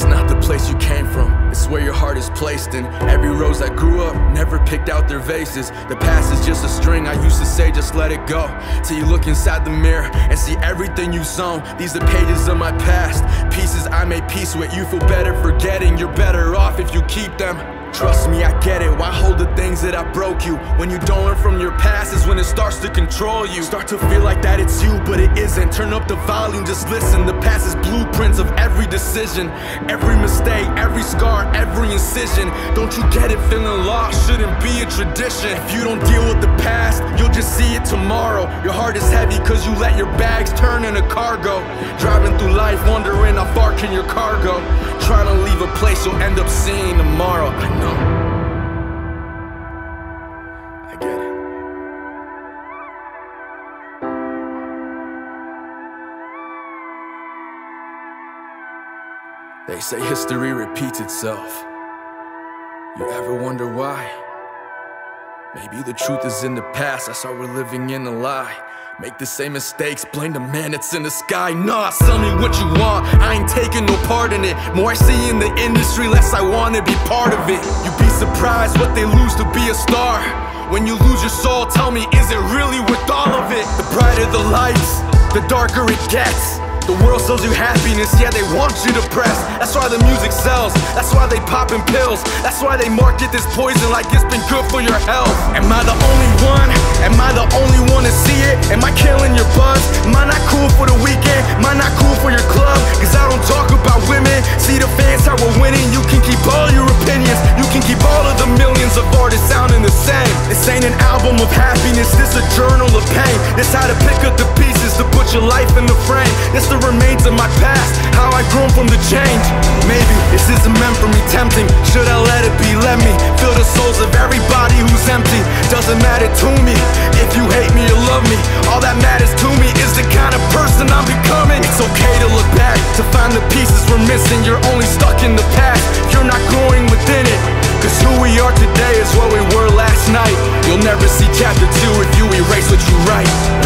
not the place you came from, it's where your heart is placed in. Every rose that grew up never picked out their vases. The past is just a string, I used to say just let it go, till you look inside the mirror and see everything you've sown. These are pages of my past, pieces I made peace with. You feel better forgetting, you're better off if you keep them. Trust me, I get it, why hold the things that I broke you? When you don't learn from your past is when it starts to control you. Start to feel like that it's you, but it isn't. Turn up the volume, just listen. The past is blueprints of every decision, every mistake, every scar, every incision. Don't you get it? Feeling lost shouldn't be a tradition. If you don't deal with the past, you'll just see it tomorrow. Your heart is heavy cause you let your bags turn into cargo. Driving through life wondering how far can your car go. Trying to leave a place you'll end up seeing tomorrow. I know, I get it. They say history repeats itself. You ever wonder why? Maybe the truth is in the past, that's why we're living in a lie. Make the same mistakes, blame the man that's in the sky. Nah, sell me what you want, I ain't taking no part in it. More I see in the industry, less I wanna be part of it. You'd be surprised what they lose to be a star. When you lose your soul, tell me, is it really worth all of it? The brighter the lights, the darker it gets. The world sells you happiness, yeah, they want you depressed. That's why the music sells, that's why they poppin' pills. That's why they market this poison like it's been good for your health. Am I the only one? Am I the only one to see it? Am I killing your buzz? Am I not cool for the weekend? Am I not cool for your club? Cause I don't talk about women. See the fans how we're winning. You can keep all your opinions, you can keep all of the millions of artists sounding the same. This ain't an album of happiness, this a journal of pain. This how to pick up the pieces to put your life in the frame. This the remains of my past, how I grown from the change. Maybe this isn't meant for me, tempting. Should I let it be? Let me fill the souls of everybody who's empty. Doesn't matter to me if you hate me or love me. All that matters to me is the kind of person I'm becoming. It's okay to look back, to find the pieces we're missing. You're only stuck in the past, you're not growing within it. Cause who we are today is what we were last night. You'll never see chapter 2 if you erase what you write.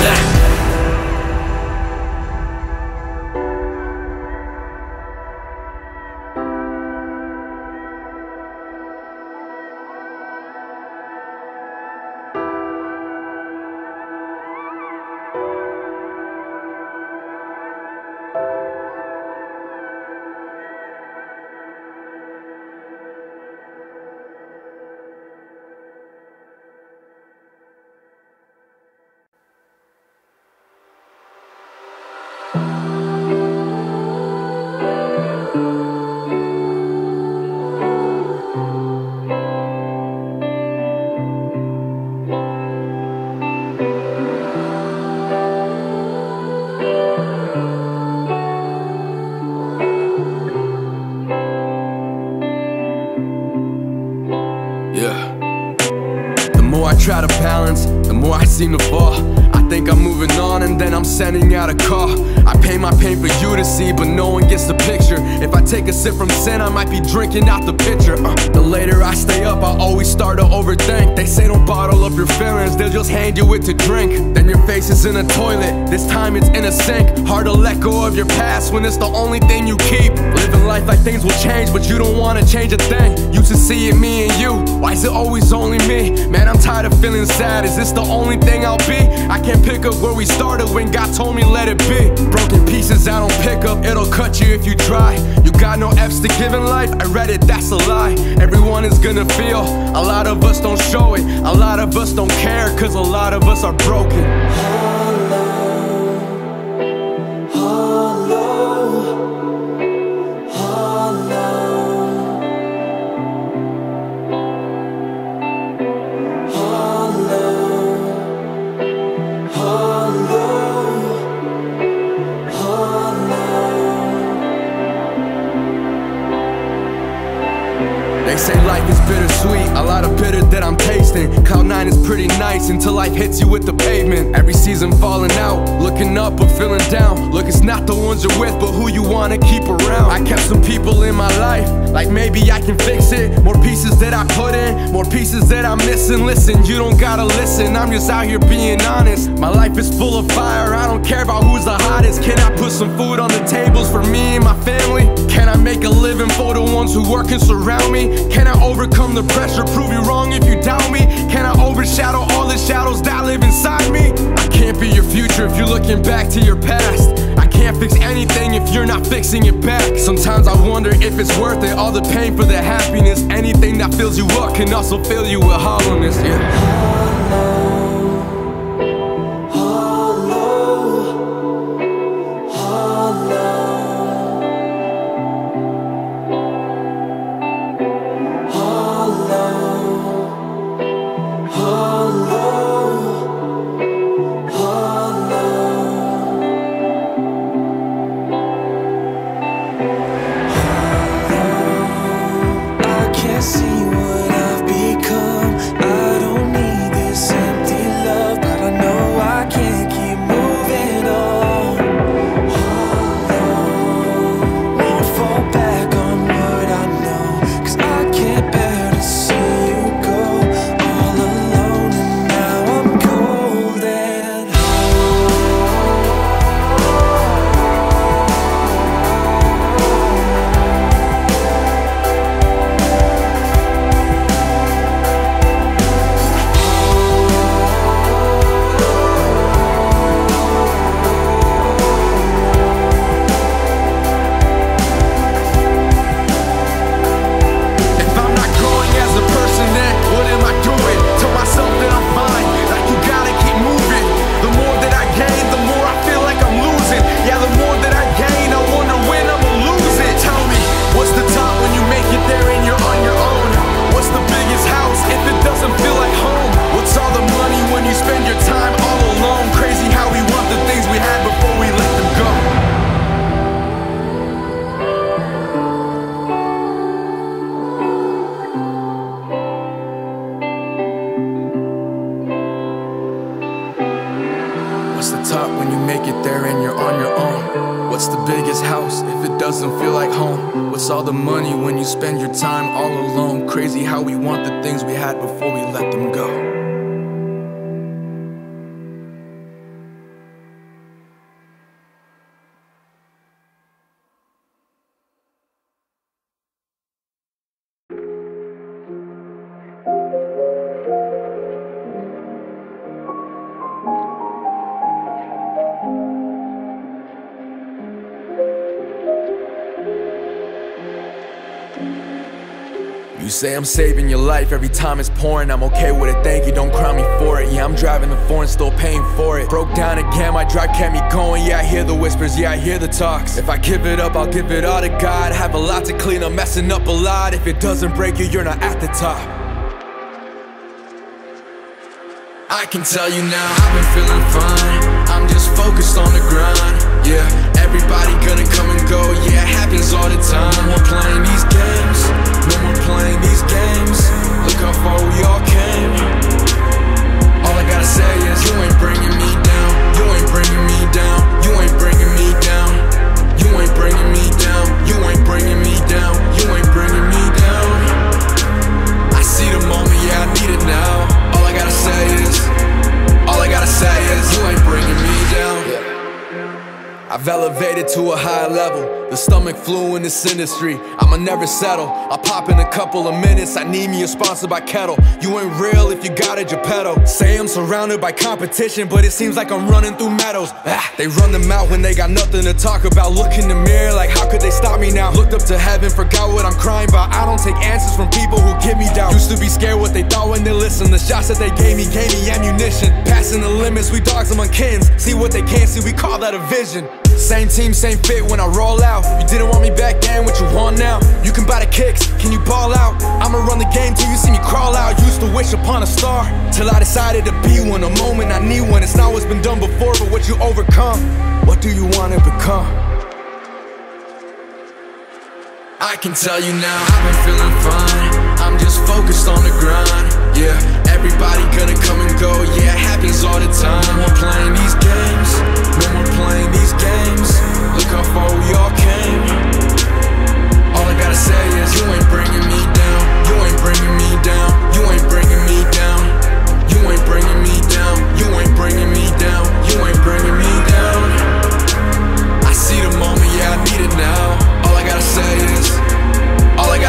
Try to balance, the more I seem to fall. I think I'm moving on and then I'm sending out a call. I paint my pain for you to see, but no one gets the picture. If I take a sip from sin, I might be drinking out the pitcher. The later I stay up, I always start to overthink. They say don't bottle up your feelings, they'll just hand you it to drink. Then your face is in a toilet, this time it's in a sink. Hard to let go of your past when it's the only thing you keep. Living life like things will change, but you don't wanna change a thing. Used to see it me and you, why is it always only me? Man, I'm tired of feeling sad, is this the only thing I'll be? I can't pick up where we started when God told me let it be. Broken pieces I don't pick up, it'll cut you if you try. You got no F's to give in life, I read it, that's a lie. Everyone is gonna feel, a lot of us don't show it. A lot of us don't care, cause a lot of us are broken. They say life is bittersweet, a lot of bitter that I'm tasting. Cloud 9 is pretty nice until life hits you with the pavement. Every season falling out, looking up but feeling down. Look, it's not the ones you're with, but who you wanna keep around. I kept some people in my life, like maybe I can fix it. More pieces that I put in, more pieces that I'm missing. Listen, you don't gotta listen, I'm just out here being honest. My life is full of fire, I don't care about who's the hottest. Can I put some food on the tables for me and my family? Can I make a living for ones who work and surround me? Can I overcome the pressure, prove you wrong if you doubt me? Can I overshadow all the shadows that live inside me? I can't be your future if you're looking back to your past. I can't fix anything if you're not fixing it back. Sometimes I wonder if it's worth it, all the pain for the happiness. Anything that fills you up can also fill you with hollowness, yeah. What's the top when you make it there and you're on your own? What's the biggest house if it doesn't feel like home? What's all the money when you spend your time all alone? Crazy how we want the things we had before we let them go. You say I'm saving your life every time it's pouring. I'm okay with it, thank you, don't crown me for it. Yeah, I'm driving the foreign, still paying for it. Broke down again, my drive kept me going. Yeah, I hear the whispers, yeah, I hear the talks. If I give it up, I'll give it all to God. Have a lot to clean, I'm messing up a lot. If it doesn't break you, you're not at the top. I can tell you now, I've been feeling fine. I'm just focused on the grind. Yeah, everybody gonna come and go. Yeah, it happens all the time. No more playing these games, no more playing these games. Look how far we all came. All I gotta say is you ain't bringing me down. You ain't bringing me down. You ain't bringing me down. You ain't bringing me down. You ain't bringing me down. You ain't bringing me down. I see the moment, yeah, I need it now. All I gotta say is you ain't bringing me down. I've elevated to a higher level. The stomach flu in this industry, I'ma never settle. I'll pop in a couple of minutes, I need me a sponsor by Kettle. You ain't real if you got a Geppetto. Say I'm surrounded by competition, but it seems like I'm running through meadows. They run them out when they got nothing to talk about. Look in the mirror like how could they stop me now? Looked up to heaven, forgot what I'm crying about. I don't take answers from people who give me doubt. Used to be scared what they thought when they listened. The shots that they gave me ammunition. Passing the limits, we dogs among kins. See what they can't see, we call that a vision. Same team, same fit when I roll out. You didn't want me back then, what you want now? You can buy the kicks, can you ball out? I'ma run the game till you see me crawl out. Used to wish upon a star, till I decided to be one. A moment I need one, it's not what's been done before, but what you overcome. What do you want to become? I can tell you now, I've been feeling fine. I'm just focused on the grind. Yeah, everybody gonna come and go. Yeah, it happens all the time. No more playing these games, no more playing these games. Look how far we all came. All I gotta say is you ain't bringing me down. You ain't bringing me down. You ain't bringing me down. You ain't bringing me down. You ain't bringing me down. You ain't bringing me down. I see the moment, yeah, I need it now. All I gotta say is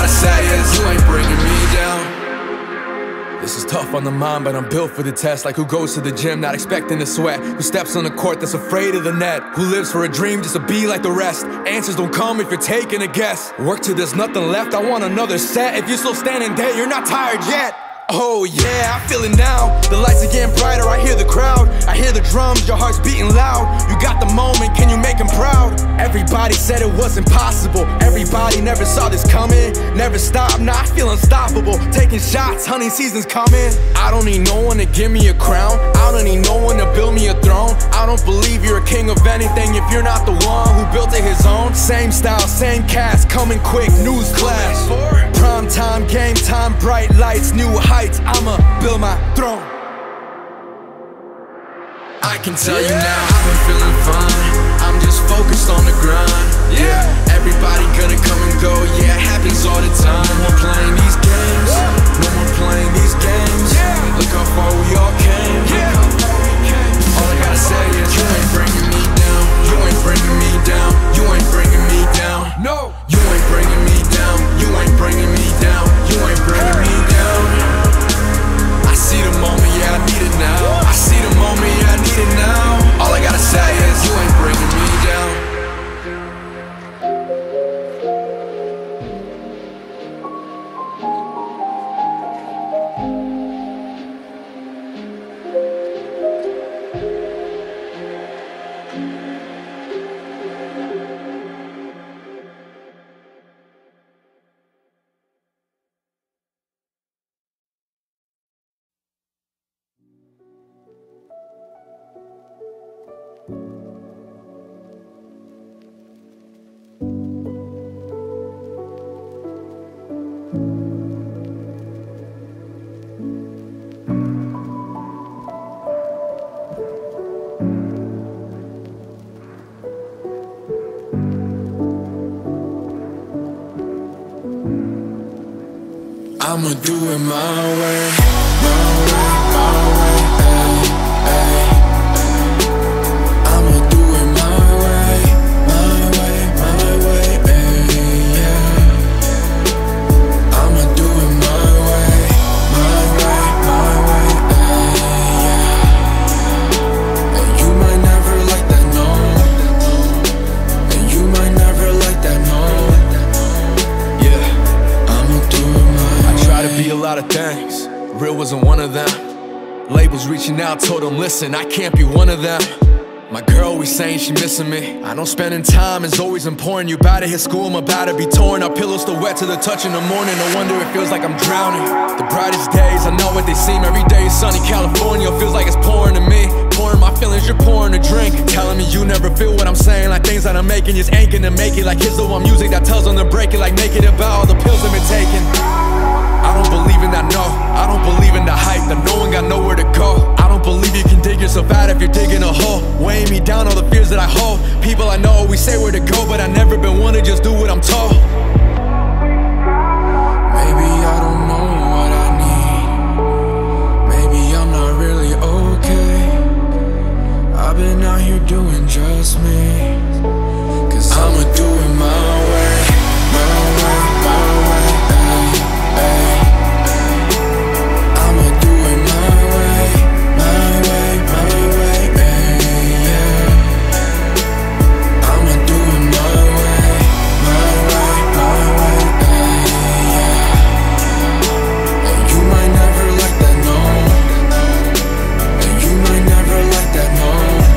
Tough on the mind, but I'm built for the test. Like who goes to the gym, not expecting to sweat. Who steps on the court that's afraid of the net. Who lives for a dream just to be like the rest. Answers don't come if you're taking a guess. Work till there's nothing left, I want another set. If you're still standing there, you're not tired yet. Oh yeah, I feel it now. The lights are getting brighter, I hear the crowd. I hear the drums, your heart's beating loud. You got the moment, can you make them proud? Everybody said it was impossible. Everybody never saw this coming. Never stop, now I feel unstoppable. Taking shots, hunting season's coming. I don't need no one to give me a crown. I don't need no one to build me a throne. I don't believe you're a king of anything if you're not the one who built it his own. Same style, same cast, coming quick, news clash. Prime time, game time, bright lights, new heights, I'ma build my throne. I can tell you now, I've been feeling fine. I'm just focused on the grind. Yeah, everybody gonna come and go. Yeah, it happens all the time. No more playing these games. No more playing these games. Look how far we all came. All I gotta say is you ain't bringing me down. You ain't bringing me down. You ain't bringing me down. No, you ain't bringing me down. You ain't bringing me down. You ain't bringing me down. I see the moment, yeah, I need it now. I see the moment, yeah, I need it now. All I gotta say is you ain't bringing me down. I'ma do it my way, ay, ay. I'ma do it my way, ay, yeah. I'ma do it my way, ay, yeah. And you might never like that, no. And you might never like that, no. Yeah, I'ma do it my way. I try to be a lot of things, real wasn't one of them. Labels reaching out, told them listen, I can't be one of them. My girl always saying she missing me. I know spending time is always important. You about to hit school, I'm about to be torn. Our pillows still wet to the touch in the morning. No wonder it feels like I'm drowning. The brightest days, I know what they seem. Every day is sunny, California feels like it's pouring to me. Pouring my feelings, you're pouring a drink. Telling me you never feel what I'm saying. Like things that I'm making just ain't gonna make it. Like here's the one music that tells them to break it. Like naked about all the pills I've been taking. I don't believe in that, no. I don't believe in the hype, that no one got nowhere to go. I don't believe you can dig yourself out if you're digging a hole. Weighing me down, all the fears that I hold. People I know always say where to go, but I never been one to just do what I'm told. Maybe I don't know what I need. Maybe I'm not really okay. I've been out here doing just me. Cause I'ma do it my way, ay. I'ma do it my way, ay, yeah. I'ma do it my way, ay, yeah. And you might never like that, no. And you might never like that, no.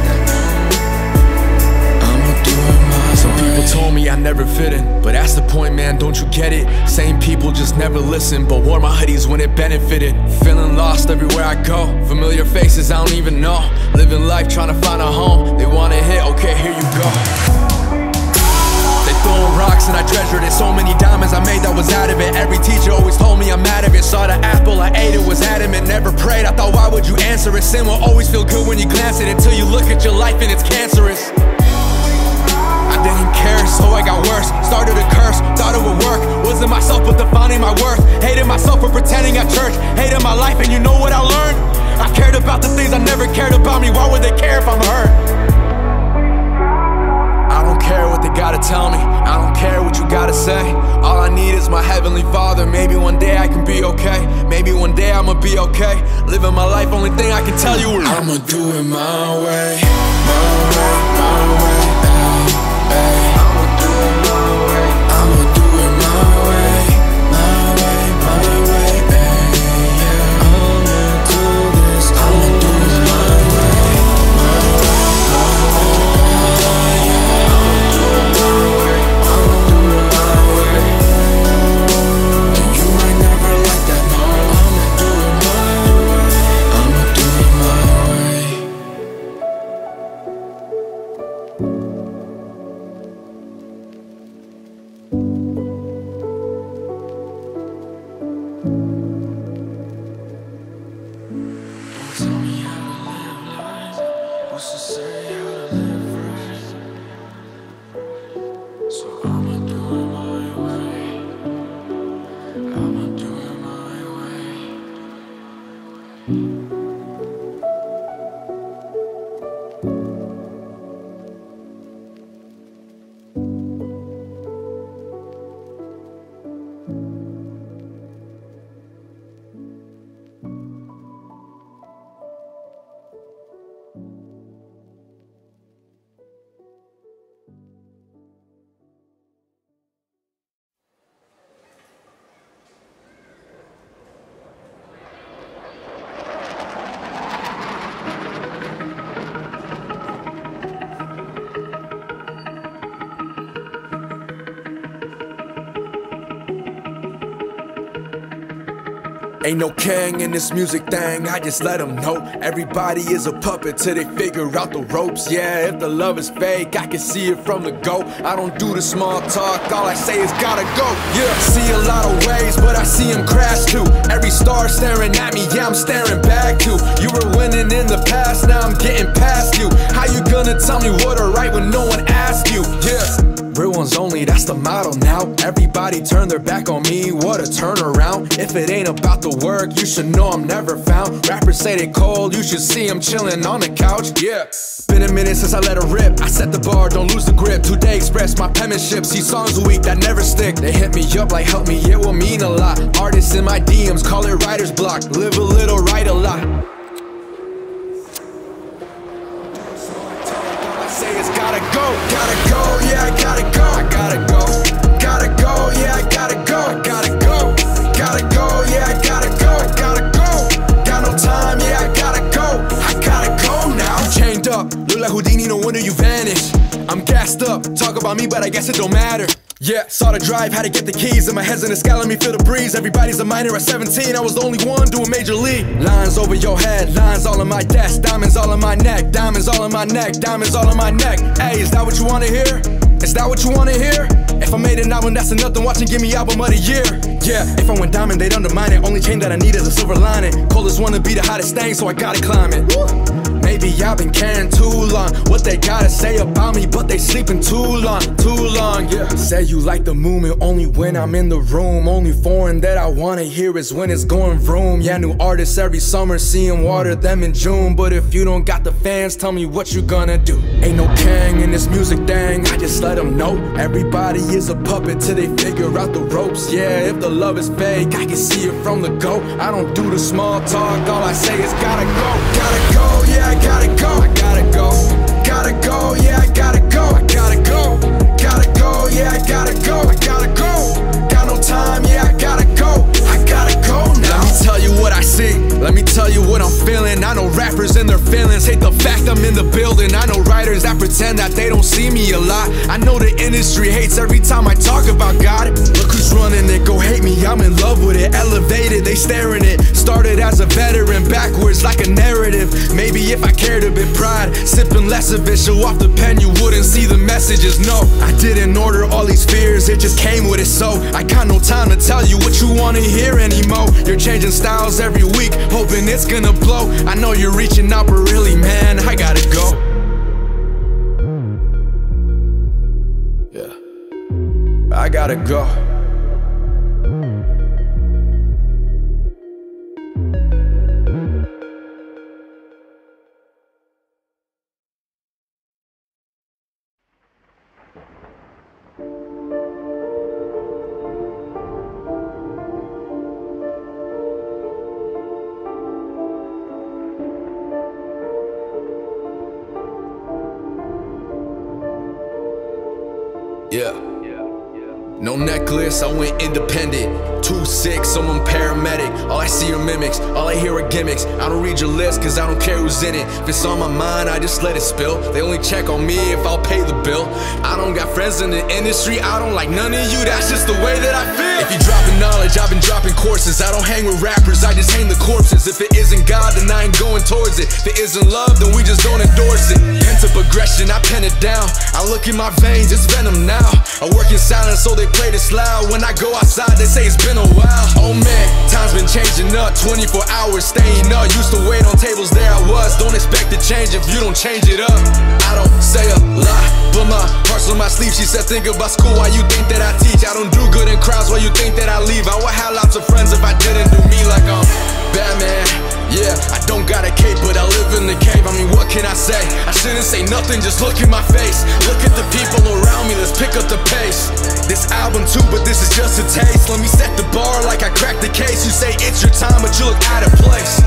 I'ma do it my way. Some people told me I never fit in, but that's the point, man, don't you get it? Same people just never listen, but wore my hoodies when it benefited. Feeling lost everywhere I go. Familiar faces I don't even know. Living life trying to find a home. They want to hit, okay, here you go. They throwing rocks and I treasured it. So many diamonds I made that was out of it. Every teacher always told me I'm out of it. Saw the apple, I ate it, was adamant. Never prayed, I thought why would you answer it? Sin will always feel good when you glance at it, till you look at your life and it's cancerous. I didn't care, so I got worse. Started a curse, thought it would work. Wasn't myself but defining my worth. Hated myself for pretending at church. Hated my life and you know what I learned? I cared about the things I never cared about me. Why would they care if I'm hurt? I don't care what they gotta tell me, I don't care what you gotta say. All I need is my heavenly Father. Maybe one day I can be okay. Maybe one day I'ma be okay. Living my life, only thing I can tell you is I'ma do it my way. My way, my way, ay, ay. I'ma do it my way. I'ma do it my way. My way, my way, ay, yeah. I'ma do this, I'ma do it my way. My way, my way, yeah. I'ma do it my way. I'ma do it my way. And you might never like that, no. I'ma do it my way. I'ma do it my way. Don't tell me how to live life. Who's to say how to live right? So I'ma do it my way. I'ma do it my way. Ain't no king in this music thing, I just let them know. Everybody is a puppet till they figure out the ropes. Yeah, if the love is fake, I can see it from the go. I don't do the small talk, all I say is gotta go. Yeah, I see a lot of waves, but I see them crash too. Every star staring at me, yeah, I'm staring back too. You were winning in the past, now I'm getting past you. How you gonna tell me what to write when no one asked you? Yeah. Real ones only, that's the motto now. Everybody turn their back on me, what a turnaround. If it ain't about the work, you should know I'm never found. Rappers say they cold, you should see them chilling on the couch. Yeah, been a minute since I let her rip. I set the bar, don't lose the grip. Today express my penmanship, see songs a week that never stick. They hit me up like help me, it will mean a lot. Artists in my DMs, call it writer's block. Live a little, write a lot. Say it's gotta go, yeah, I gotta go, I gotta go, yeah, I gotta go, I gotta go, yeah, I gotta go, I gotta go, got no time, yeah, I gotta go now. I'm chained up, look like Houdini, no wonder you vanished. I'm gassed up, talk about me, but I guess it don't matter. Yeah, saw the drive, had to get the keys, and my head's in the sky, let me feel the breeze. Everybody's a minor at 17, I was the only one doing major league. Lines over your head, lines all in my desk, diamonds all in my neck, diamonds all in my neck, diamonds all in my neck. Hey, is that what you wanna hear? Is that what you wanna hear? If I made an album, that's enough to watch and give me album of the year. Yeah, if I went diamond, they'd undermine it. Only chain that I need is a silver lining. Coldest one to be the hottest thing, so I gotta climb it. Maybe I've been caring too long what they gotta say about me, but they sleeping too long, yeah. Say you like the movement only when I'm in the room. Only foreign that I wanna hear is when it's going vroom. Yeah, new artists every summer, seeing water them in June. But if you don't got the fans, tell me what you gonna do. Ain't no king in this music thing, I just let them know. Everybody is a puppet till they figure out the ropes. Yeah, if the love is fake, I can see it from the go. I don't do the small talk, all I say is gotta go, yeah, I gotta go, I gotta go, yeah, I gotta go, I gotta go, yeah, I gotta go, I gotta go, got no time, yeah, I gotta go now. Let me tell you what I see, let me tell you what I'm feeling. I know rappers and their feelings hate the fact I'm in the building. I know writers that pretend that they don't see me a lot. I know the industry hates every time I talk about God. Look who's running it, go hate me, I'm in love with it. Elevated, they staring it. Started as a veteran, backwards like a narrative. Maybe if I cared a bit, pride, sipping less of it. Show off the pen, you wouldn't see the messages. No, I didn't order all these fears, it just came with it. So I got no time to tell you what you wanna hear anymore. You're changing styles every week, hoping it's gonna blow. I know you're reaching out, but really, man, I gotta go. Yeah, I gotta go. Yeah. No necklace, I went independent. 2-6, someone paramedic. All I see are mimics, all I hear are gimmicks. I don't read your list cause I don't care who's in it. If it's on my mind, I just let it spill. They only check on me if I'll pay the bill. I don't got friends in the industry, I don't like none of you, that's just the way that I feel. If you dropping knowledge, I've been dropping courses. I don't hang with rappers, I just hang the corpses. If it isn't God, then I ain't going towards it. If it isn't love, then we just don't endorse it. Pent up aggression, I pen it down. I look in my veins, it's venom now. I work in silence, so they play this loud. When I go outside, they say it's been a while. Oh man, time's been changing up. 24 hours staying up. Used to wait on tables, there I was. Don't expect to change if you don't change it up. I don't say a lie, but my heart's on my sleeve. She said think about school, why you think that I teach? I don't do good in crowds, why you think that I leave? I would have lots of friends if I didn't do me like I'm Batman. Yeah, I don't got a cape, but I live in the cave. I mean, what can I say? I shouldn't say nothing, just look in my face. Look at the people around me, let's pick up the pace. This album too, but this is just a taste. Let me set the bar like I cracked the case. You say it's your time, but you look out of place.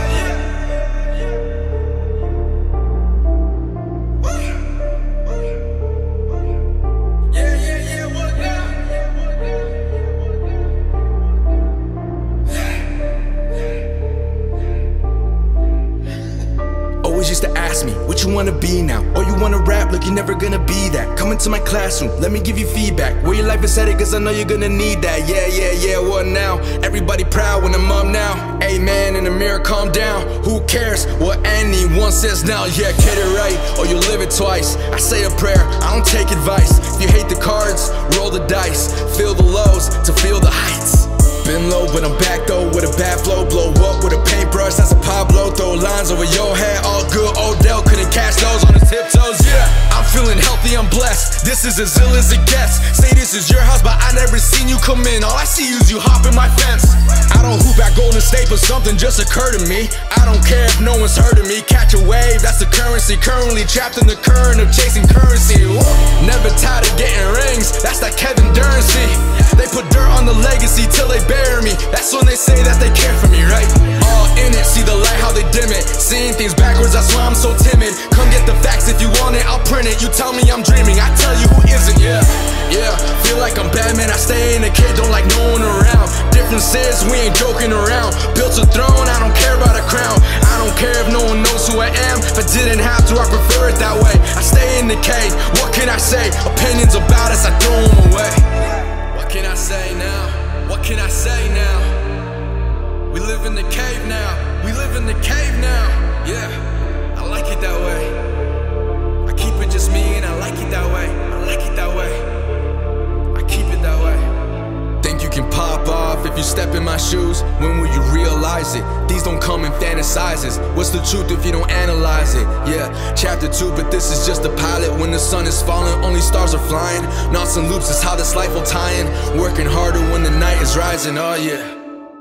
Used to ask me, what you wanna be now? Oh, you wanna rap? Look, you're never gonna be that. Come into my classroom, let me give you feedback. Where your life is headed, cause I know you're gonna need that. Yeah, what now? Everybody proud when I'm up now. Amen, in the mirror, calm down. Who cares what anyone says now? Yeah, get it right, or you'll live it twice. I say a prayer, I don't take advice. If you hate the cards, roll the dice. Feel the lows to feel the heights. Been low, but I'm back though with a bad flow. Blow up with a paintbrush, that's a Pablo. Throw lines over your head, all good. Odell couldn't catch those on his tiptoes, yeah. I'm feeling healthy, I'm blessed. This is as ill as it gets. Say this is your house, but I never seen you come in. All I see is you hopping my fence. I don't hoop at Golden State, but something just occurred to me. I don't care if no one's heard of me. Catch a wave, that's the currency. Currently trapped in the current of chasing currency. Never tired of getting rings, that's that Kevin Durant-y. They put dirt on the legacy till they bury me. That's when they say that they care for me, right? All in it, see the light, how they dim it. Seeing things backwards, that's why I'm so timid. Come get the facts, if you want it, I'll print it. You tell me I'm dreaming, I tell you who isn't, yeah. Feel like I'm Batman, I stay in the cage, don't like no one around. Difference is, we ain't joking around. Built a throne, I don't care about a crown. I don't care if no one knows who I am. If I didn't have to, I prefer it that way. I stay in the cage, what can I say? Opinions about us, I throw them away. What can I say now? What can I say now? We live in the cave now. We live in the cave now. Yeah, I like it that way. I keep it just me and I like it that way. I like it that way. I keep it that way. Think you can pop off if you step in my shoes? When will you realize it? These don't come in fantasizes. What's the truth if you don't analyze it? Yeah, chapter 2, but this is just a pilot. When the sun is falling, only stars are flying. Knots and loops is how this life will tie in. Working harder when the night is rising, oh yeah.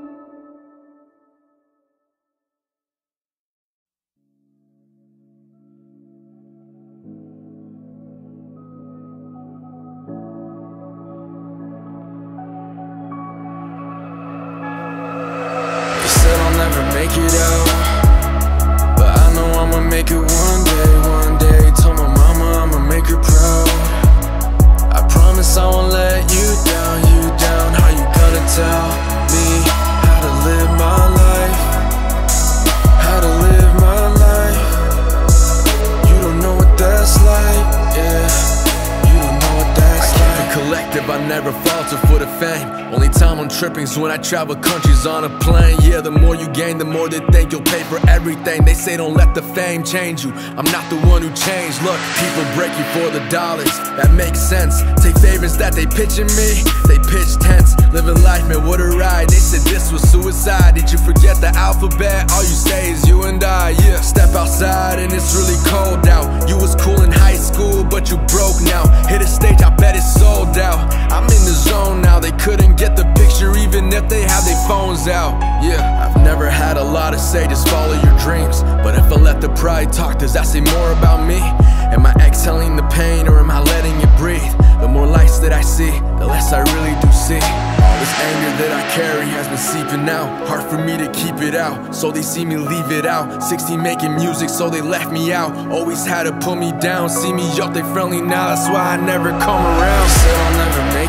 Never make it out, but I know I'ma make it one day. Told my mama I'ma make her proud. I promise I won't let you down. How you gonna tell me how to live my life? How to live my life? You don't know what that's like, yeah. You don't know what that's like. I keep it collective, I never falter for the fame. Only time I'm tripping's when I travel countries on a plane. Yeah, the more you gain, the more they think you'll pay for everything. They say don't let the fame change you. I'm not the one who changed. Look, people break you for the dollars. That makes sense. Take favors that they pitching me. They pitch tents. Living life, man, what a ride. They said this was suicide. Did you forget the alphabet? All you say is you and I, yeah. Step outside and it's really cold out. You was cool in high school, but you broke now. Hit a stage, I bet it's sold out. I'm in the zone now. They couldn't get the picture even if they have their phones out. Yeah, I've never had a lot to say, just follow your dreams. But if I let the pride talk, does that say more about me? Am I exhaling the pain or am I letting it breathe? The more lights that I see, the less I really do see. All this anger that I carry has been seeping out. Hard for me to keep it out, so they see me leave it out. 16 making music, so they left me out. Always had to put me down, see me up, they friendly now. That's why I never come around. Said I'll never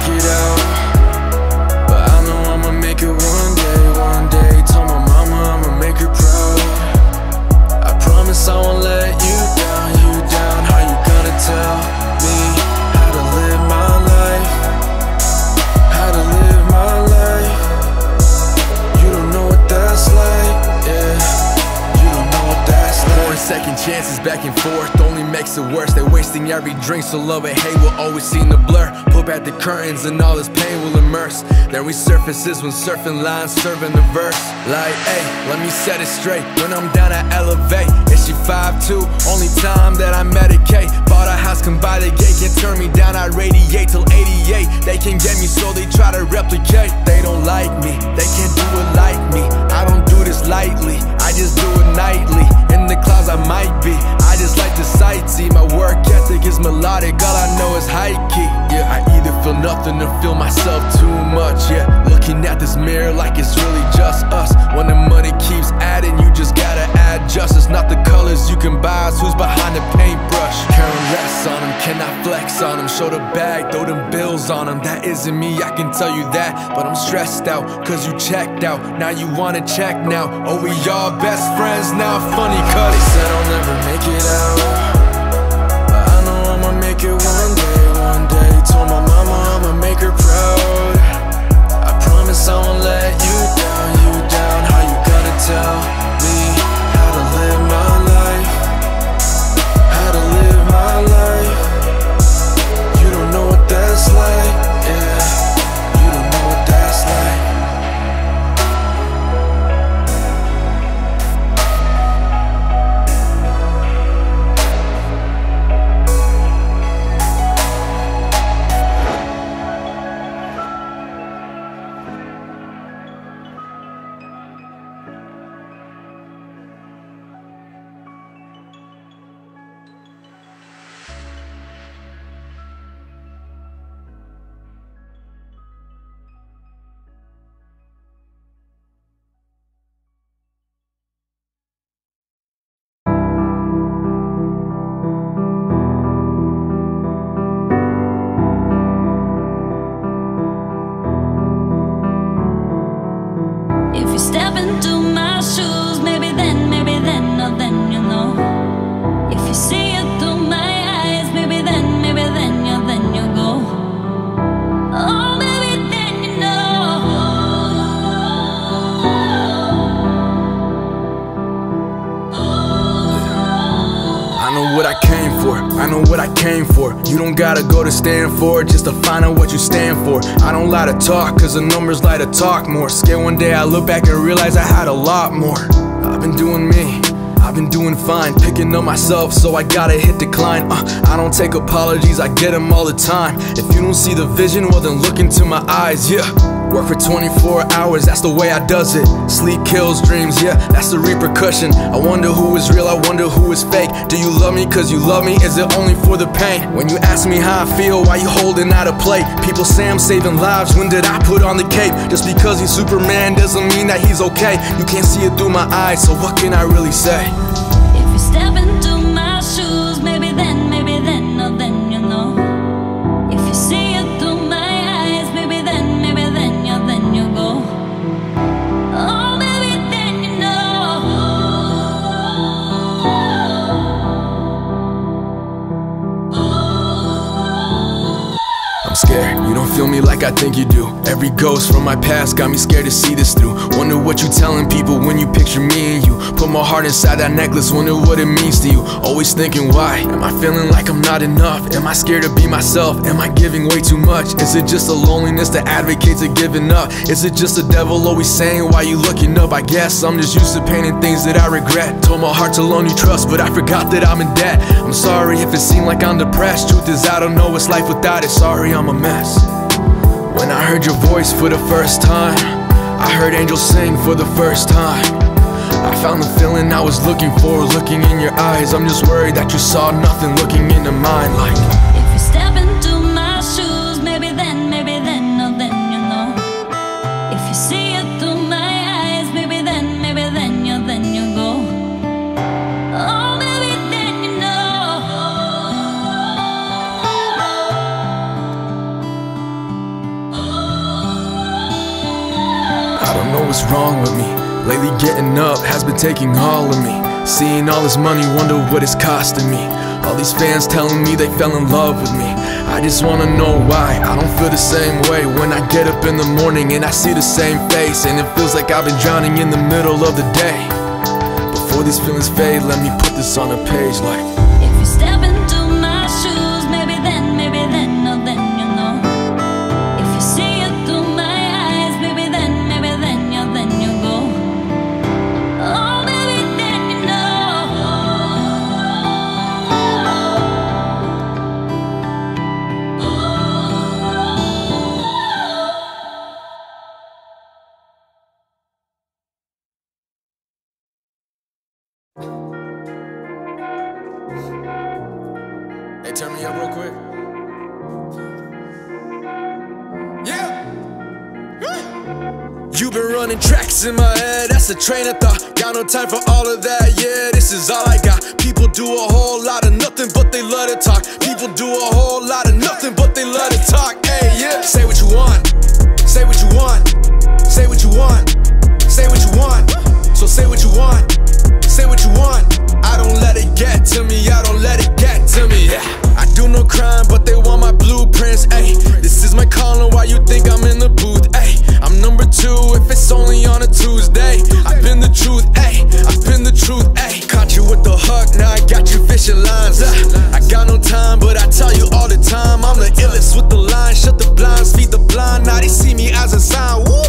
make it out, but I know I'ma make it one day, one day. Told my mama I'ma make her proud. I promise I won't let you down, you down. How you gonna tell me how to live my life? How to live my life? You don't know what that's like, yeah. You don't know what that's like. Pouring second chances back and forth only makes it worse. They're wasting every drink, so love and hate will always seem to blur. Pull back the curtains and all this pain will immerse. Then resurfaces when surfing lines, serving the verse. Like, hey, let me set it straight. When I'm down, I elevate. Is she 5'2"? Only time that I medicate. Bought a house, come by the gate. Can't turn me down, I radiate till 88. They can get me, so they try to replicate. They don't like me, they can't do it like me. I don't do this lightly, I just do it nightly. In the clouds I might be, I just like to sightsee. My work ethic is melodic, all I know is high key. Yeah, I either feel nothing or feel myself too much. Yeah, looking at this mirror like it's really just us. When the money keeps adding, you just gotta add justice. Not the colors you can buy, it's who's behind the paintbrush. Caring less on them, cannot flex on them. Show the bag, throw them bills on them. That isn't me, I can tell you that. But I'm stressed out, cause you checked out. Now you wanna check now. Oh, we all best friends now. Funny cause they said I'll never make it out, but I know I'ma make it one day, one day. Told my mama I'ma make her proud. I promise I won't let you down, you down. How you gonna tell me how to live my life? How to live my life? You don't know what that's like, yeah. You don't know what that's like. Step into my shoes, maybe then, oh then you'll know. If you see it through my eyes, maybe then you'll go. Oh, maybe then you know. I know what I came for, I know what I came for. You don't gotta go to Stanford just to find out what you stand for. I don't lie to talk, cause the numbers lie to talk more. Scared one day I look back and realize I had a lot more. I've been doing me, I've been doing fine. Picking up myself, so I gotta hit decline. I don't take apologies, I get them all the time. If you don't see the vision, well then look into my eyes, yeah. Work for 24 hours, that's the way I does it. Sleep kills dreams, yeah, that's the repercussion. I wonder who is real, I wonder who is fake. Do you love me cause you love me, is it only for the pain? When you ask me how I feel, why you holding out a plate? People say I'm saving lives, when did I put on the cape? Just because he's Superman doesn't mean that he's okay. You can't see it through my eyes, so what can I really say? If you step into my shoes, maybe then, oh then you'll know. If you see it through my eyes, maybe then you'll go. Oh, maybe then you know. I'm scared, you don't feel me like I think you do. Every ghost from my past got me scared to see this through. Wonder what you telling people when you picture me and you. Put my heart inside that necklace, wonder what it means to you. Always thinking why, am I feeling like I'm not enough? Am I scared to be myself? Am I giving way too much? Is it just a loneliness that advocates of giving up? Is it just the devil always saying why you looking up? I guess I'm just used to painting things that I regret. Told my heart to loan you trust, but I forgot that I'm in debt. I'm sorry if it seemed like I'm depressed. Truth is I don't know what's life without it. Sorry I'm a mess. When I heard your voice for the first time, I heard angels sing for the first time. I found the feeling I was looking for, looking in your eyes. I'm just worried that you saw nothing looking into mine. Like, if you step into my shoes, maybe then, oh then you know. If you see it through my eyes, maybe then you'll go. Oh, maybe then you know. what's wrong with me. Lately getting up has been taking all of me. Seeing all this money, wonder what it's costing me. All these fans telling me they fell in love with me. I just wanna know why I don't feel the same way when I get up in the morning and I see the same face, and it feels like I've been drowning in the middle of the day. Before these feelings fade, let me put this on a page like, if you step into my shoes, maybe then, oh then you know. If you see it through my eyes, maybe then, yeah, then you go. Oh, maybe then you know. hey, turn me up real quick. Yeah. You've been running tracks in my head, that's a train of thought. Got no time for all of that, yeah, this is all I got. People do a whole lot of nothing, but they love to talk. People do a whole lot of nothing, but they love to talk. Hey, yeah. Say what you want, say what you want, say what you want, say what you want. So say what you want, say what you want. I don't let it get to me, I don't let it get to me. Yeah. I do no crime, but they want my blueprints. Ayy, this is my calling, why you think I'm in the booth? Ayy, I'm number 2 if it's only on a Tuesday. I've been the truth, ayy, I've been the truth, ayy. Caught you with the hook, now I got you fishing lines. I got no time, but I tell you all the time, I'm the illest with the line. Shut the blinds, feed the blind, now they see me as a sign. Woo!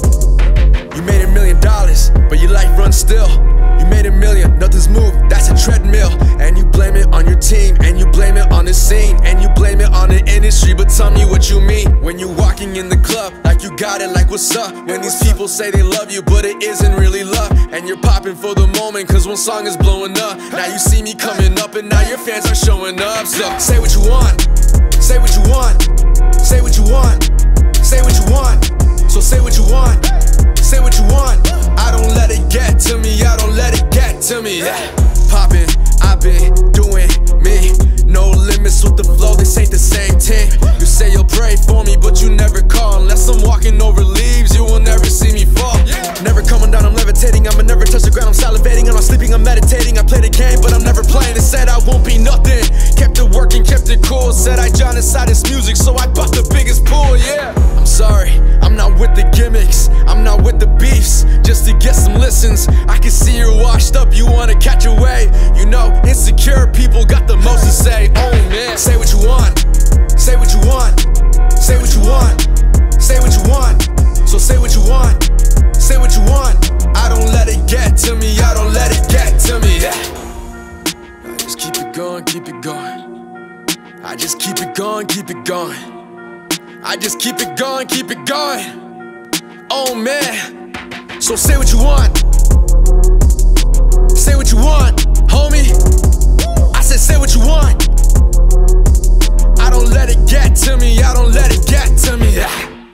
You made $1 million, but your life runs still. You made $1 million, nothing's moved, that's a treadmill. And you blame it on your team, and you blame it on the scene, and you blame it on the industry. But tell me what you mean when you're walking in the club like you got it, like what's up? When these people say they love you, but it isn't really love. And you're popping for the moment, cause one song is blowing up. Now you see me coming up, and now your fans are showing up. So say what you want, say what you want, say what you want, say what you want. So say what you want, say what you want. I don't let it get to me, I don't let it get to me. Yeah. Poppin', I've been doing me. No limits with the flow, this ain't the same team. You say you'll pray for me, but you never call. Unless I'm walking over leaves, you will never see me fall. Never coming down, I'm levitating. I'ma never touch the ground, I'm salivating. I'm not sleeping, I'm meditating. I play the game, but I'm never playing. It said I won't be nothing. Kept it working, kept it cool. Said I drown inside this music, so I bought the biggest pool, yeah. I'm sorry, I'm not with the gimmicks, I'm not with the beefs, just to get some listens. I can see you're washed up, you wanna catch a wave. You know, insecure people got the most to say. Oh man, say what you want, say what you want, say what you want, say what you want. So say what you want, say what you want. I don't let it get to me, I don't let it get to me. Yeah. I just keep it going, keep it going. I just keep it going, keep it going. I just keep it going, keep it going. Oh man. So say what you want, say what you want, homie. I said say what you want. I don't let it get to me, I don't let it get to me. Yeah.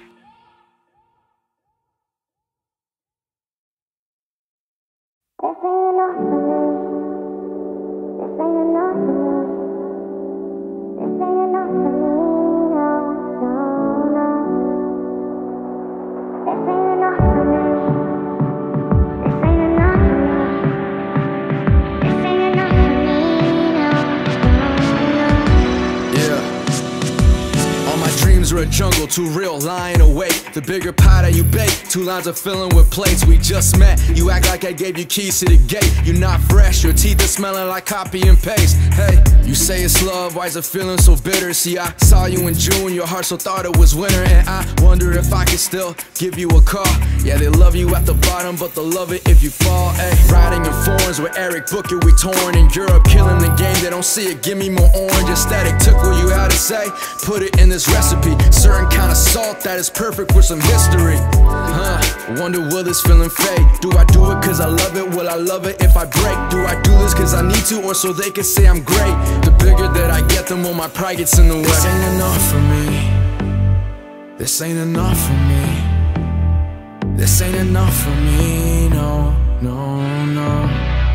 We're a jungle, too real, lying awake. The bigger pie that you bake, 2 lines of filling with plates. We just met, you act like I gave you keys to the gate. You're not fresh, your teeth are smelling like copy and paste. Hey, you say it's love, why is it feeling so bitter? See, I saw you in June, your heart so thought it was winter. And I wonder if I could still give you a call. Yeah, they love you at the bottom, but they'll love it if you fall. Hey, riding in foreigns with Eric Booker, we torn in Europe, killing the game. They don't see it, give me more orange. Aesthetic, took what you had to say, put it in this recipe. Certain kind of salt that is perfect for some history. Wonder will this feeling fade? Do I do it cause I love it? Will I love it if I break? Do I do this cause I need to or so they can say I'm great? The bigger that I get, the more my pride gets in the way. This ain't enough for me. This ain't enough for me. This ain't enough for me. No, no, no.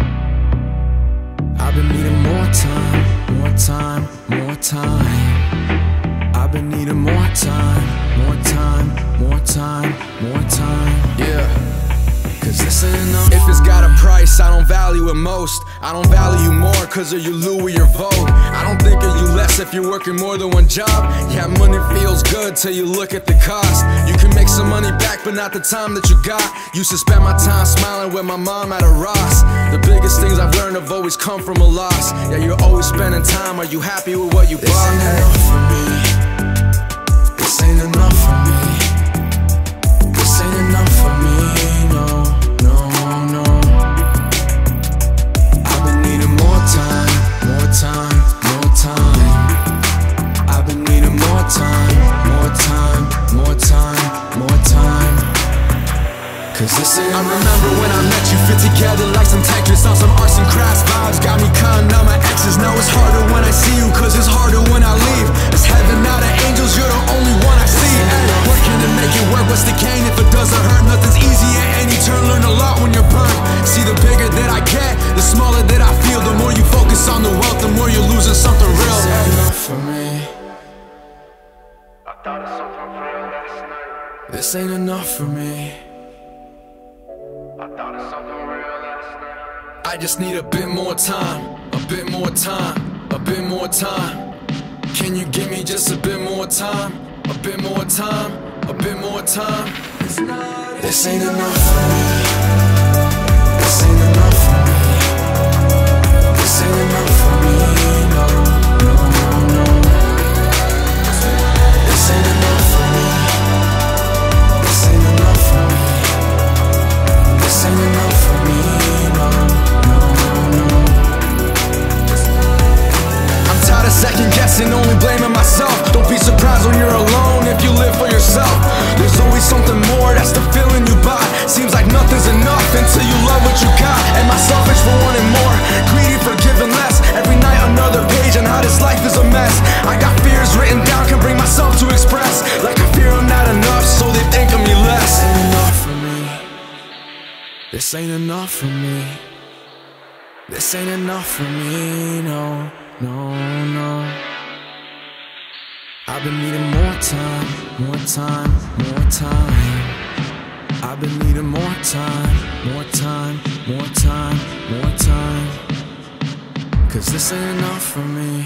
I've been needing more time, more time, more time. I've been needing more time, more time, more time, more time. Yeah. cause this ain't enough. If it's got a price, I don't value it most. I don't value you more cause of your Louis or Vogue. I don't think of you less if you're working more than one job. Yeah, money feels good till you look at the cost. You can make some money back, but not the time that you got. Used to spend my time smiling with my mom at a Ross. The biggest things I've learned have always come from a loss. Yeah, you're always spending time. Are you happy with what you bought? This ain't enough for me. This ain't enough for me. This ain't enough for me. No, no, no. I've been needing more time, more time, more time. I've been needing more time, more time, more time, more time. Cause this ain't I remember when I met you, fit together like some Tetris on some arts and crafts vibes. Got me counting out my exes. Now it's harder when I see you, cause it's harder when I leave. It's heaven out of angels, you're the only one I see. Ay, working to make it work, what's the gain if it doesn't hurt? Nothing's easy at any turn, learn a lot when you're burnt. See, the bigger that I get, the smaller that I feel. The more you focus on the wealth, the more you're losing something real. This ain't enough for me. I thought of something real last night. This ain't enough for me. I just need a bit more time, a bit more time, a bit more time. Can you give me just a bit more time, a bit more time, a bit more time? This ain't enough for me. This ain't enough for me. This ain't enough for me. No, no, no, no. This ain't enough for me. This ain't enough for me. This ain't enough for me. No. Tired of second guessing, only blaming myself. Don't be surprised when you're alone if you live for yourself. There's always something more, that's the feeling you buy. Seems like nothing's enough until you love what you got. Am I selfish for wanting more? Greedy for giving less? Every night another page on how this life is a mess. I got fears written down, can bring myself to express. Like I fear I'm not enough, so they think of me less. This ain't enough for me. This ain't enough for me. This ain't enough for me, no. No, no. I've been needing more time, more time, more time. I've been needing more time, more time, more time, more time. Cause this ain't enough for me.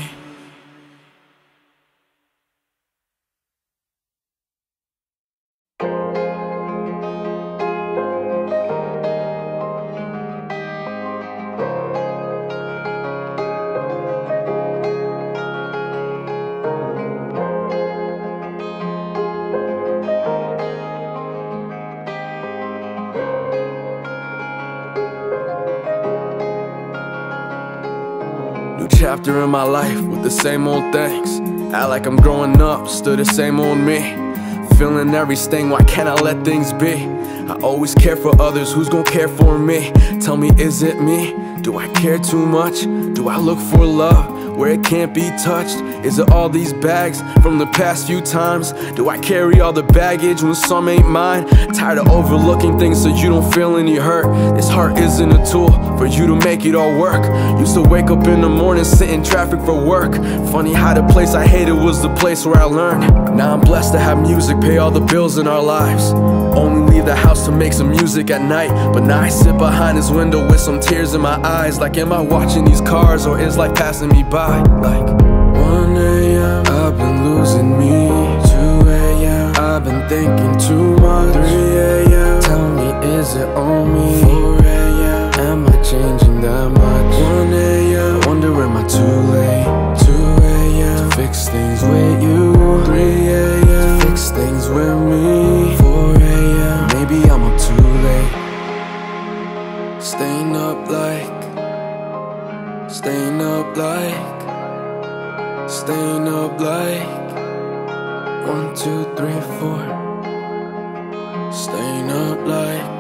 Chapter in my life with the same old things. Act like I'm growing up, still the same old me. Feeling every sting, why can't I let things be? I always care for others, who's gonna care for me? Tell me, is it me? Do I care too much? Do I look for love where it can't be touched? Is it all these bags from the past few times? Do I carry all the baggage when some ain't mine? Tired of overlooking things so you don't feel any hurt. This heart isn't a tool for you to make it all work. Used to wake up in the morning, sit in traffic for work. Funny how the place I hated was the place where I learned. Now I'm blessed to have music pay all the bills in our lives. Only leave the house to make some music at night, but now I sit behind this window with some tears in my eyes. Like, am I watching these cars or is life passing me by? Like 1 AM, I've been losing me. 2 AM, I've been thinking too much. 3 AM, tell me, is it on me? 4 AM, am I changing that much? 1 AM, wonder am I too late? 2 AM, to fix things with you. 3 AM, to fix things with me. 4 AM, maybe I'm up too late. Staying up like, staying up like, staying up like 1, 2, 3, 4. Staying up like,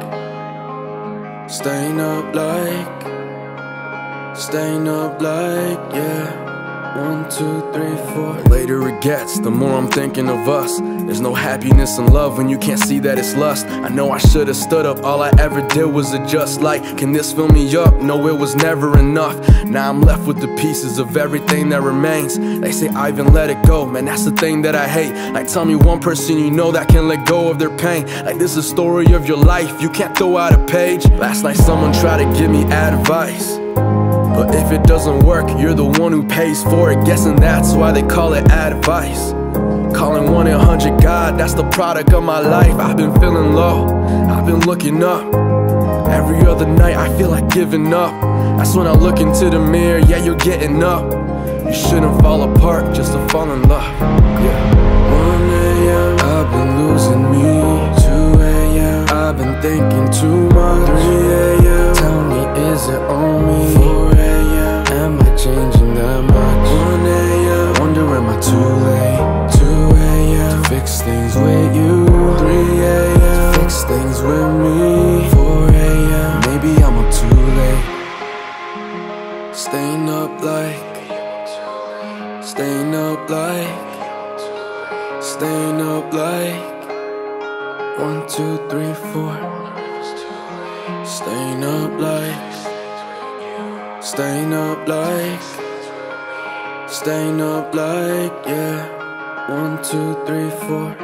staying up like, staying up like, yeah. 1, 2, 3, 4. The later it gets, the more I'm thinking of us. There's no happiness in love when you can't see that it's lust. I know I should've stood up, all I ever did was adjust. Like, can this fill me up? No, it was never enough. Now I'm left with the pieces of everything that remains. They say, Ivan, let it go, man, that's the thing that I hate. Like, tell me one person you know that can let go of their pain. Like, this is the story of your life, you can't throw out a page. Last night someone tried to give me advice, but if it doesn't work, you're the one who pays for it. Guessing that's why they call it advice. Calling 1-800-God, that's the product of my life. I've been feeling low, I've been looking up. Every other night I feel like giving up. That's when I look into the mirror, yeah, you're getting up. You shouldn't fall apart just to fall in love. Yeah. 1 a.m. I've been losing me. 2 a.m. I've been thinking too much. 3 a.m. Tell me, is it on me? 4 a.m. Am I changing that much? 1 a.m. Wonder, am I too late? 2 a.m. to fix things with you. 3 a.m. to fix things with me. 4 a.m. maybe I'm up too late. Staying up like, staying up like, staying up like 1, 2, 3, 4. Staying up like, staying up like, staying up like, yeah. 1, 2, 3, 4.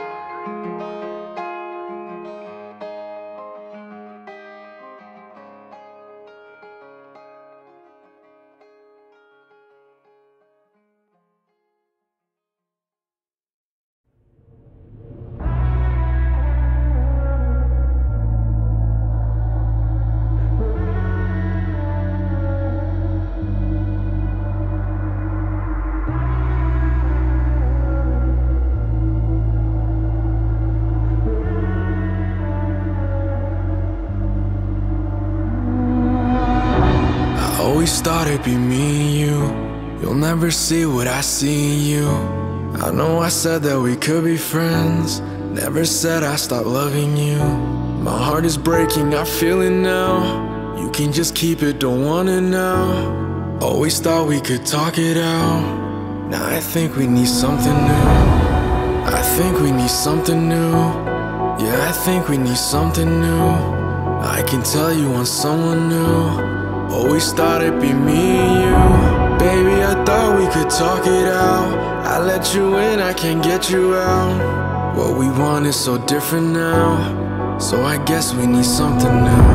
Always thought it'd be me and you. You'll never see what I see in you. I know I said that we could be friends, never said I stopped loving you. My heart is breaking, I feel it now. You can just keep it, don't want it now. Always thought we could talk it out. Now I think we need something new. I think we need something new. Yeah, I think we need something new. I can tell you want someone new. Always thought it'd be me and you. Baby, I thought we could talk it out. I let you in, I can't get you out. What we want is so different now, so I guess we need something new.